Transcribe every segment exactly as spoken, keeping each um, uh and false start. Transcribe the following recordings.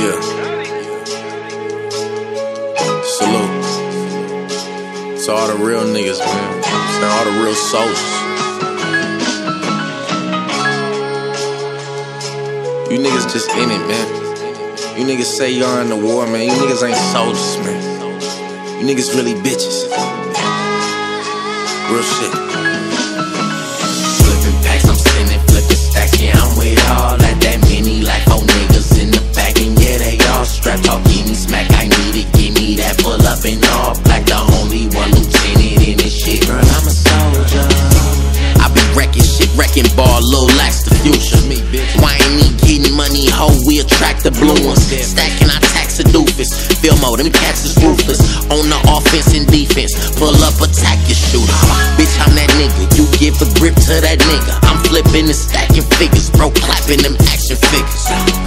Yeah. Salute to all the real niggas, man. To all the real soldiers. You niggas just in it, man. You niggas say y'all in the war, man. You niggas ain't soldiers, man. You niggas really bitches. Real shit. Flipping packs, I'm sending flipping stacks. Yeah, I'm with all that. That many like four niggas in the back. And yeah, they all strapped. Talk, give me smack. I need it, give me that. Pull up in all black. The only one lieutenant in this shit. Girl, I'm a soldier. I be wrecking shit, wrecking ball, low lax the future. Why ain't me getting money, ho? We attract the blue ones. Stacking our tax a doofus. Feel more, them cats is ruthless. On the offense and defense. Pull up, attack your shooter. Bitch, I'm that nigga. You give a grip to that nigga. I'm flipping and stacking figures. Bro, clapping them action figures.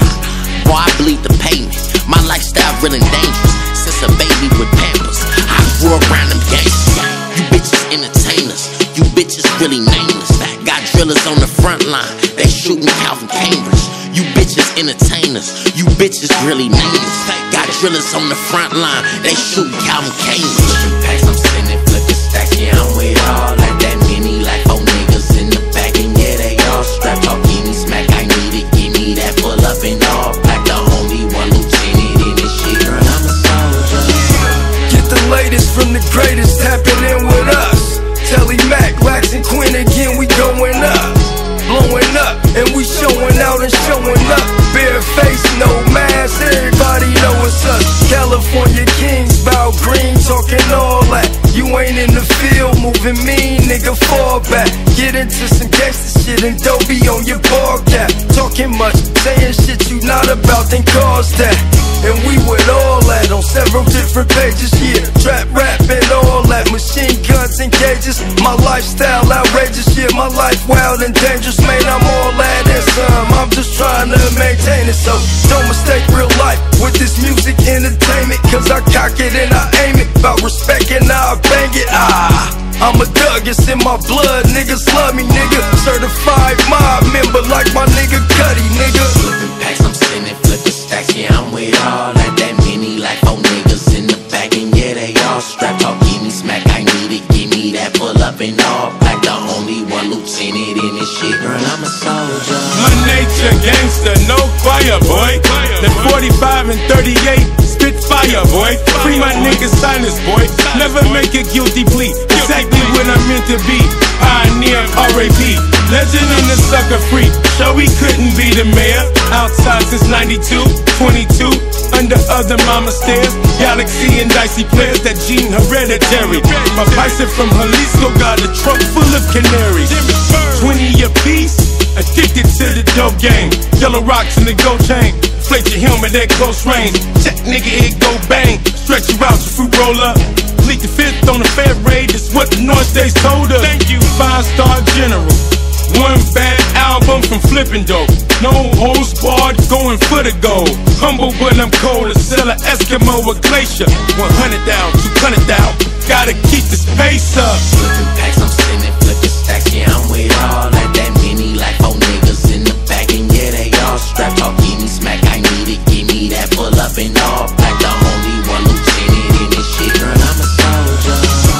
Boy, I bleed the pavement. My lifestyle real and dangerous. Since a baby with Pampers, I grew around them gangsters. You bitches entertainers. You bitches really nameless. Got drillers on the front line. They shooting Calvin Cambridge. You bitches entertainers. You bitches really nameless. Got drillers on the front line. They shooting Calvin Cambridge. Flipping packs, I'm sending flipping stacks. Yeah, I'm with all like that many like four niggas in the back. And yeah, they all strapped. Talk, give me smack. I need it, give me that. Pull up in all black. The only one lieutenant in this shit. Girl, I'm a soldier. Get the latest from the greatest. Tapping in with us. Telly Mac, Lax and Quinn again. We going up, blowing up, and we showing out and showing up. Bare face, no mask, everybody know it's us. California kings, bow green, talking all that. You ain't in the field, moving mean, nigga, fall back. Get into some gangsta shit and don't be on your ball cap. Talking much, saying shit you not about, then cause that. And we with all that on several different pages, yeah. Trap, rap, and all that. Machine guns and cages. My lifestyle outrageous, yeah. My life wild and dangerous, man. I'm all that and some. I'm just trying to maintain it, so don't mistake real life with this music entertainment. Cause I cock it and I aim it. About respect and I bang it. Ah, I'm a thug, it's in my blood. Niggas love me, nigga. Certified mob member like my nigga Cuddy, nigga. Flipping packs, I'm sending flipping stacks. Yeah, I'm with all that. That many like four niggas in the back. And yeah, they all strapped. Talk, give me smack. I need it, give me that. Pull up in all black. The only one lieutenant in this shit. Girl, I'm a soldier. My nature gangster, no choir, boy. The forty-five and thirty-eight spit fire, boy. Free my niggas silence, boy. Never make a guilty plea. Exactly what I'm meant to be. Pioneer R A P. Legend in the sucker free. Show we couldn't be the mayor. Outside since ninety-two, twenty-two. Under other mama stairs. Galaxy and dicey players. That gene hereditary. My bison from Jalisco got a trunk full of canaries. twenty apiece. Addicted to the dope game. Yellow rocks in the gold chain. Inflate your helmet at close range. Check nigga, it go bang. Stretch you out, your fruit roller. Plead the fifth on the Fed raid. That's what the North States told us. Thank you, five star general. One bad album from flipping dope. No host barred, going for the gold. Humble but I'm cold. A seller Eskimo or glacier. One hundred down, two hundred down. Gotta keep this pace up. Flipping packs, I'm sending flipping stacks. Yeah, I'm with all that. That many like four niggas in the back. And yeah, they all strapped. Talk, give me smack. I need it, give me that. Pull up in all black. The only one lieutenant in this shit. Girl, I'm a soldier.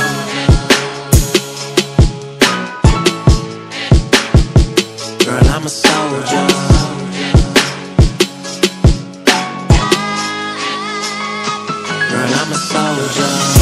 Girl, I'm a soldier. Girl, I'm a soldier.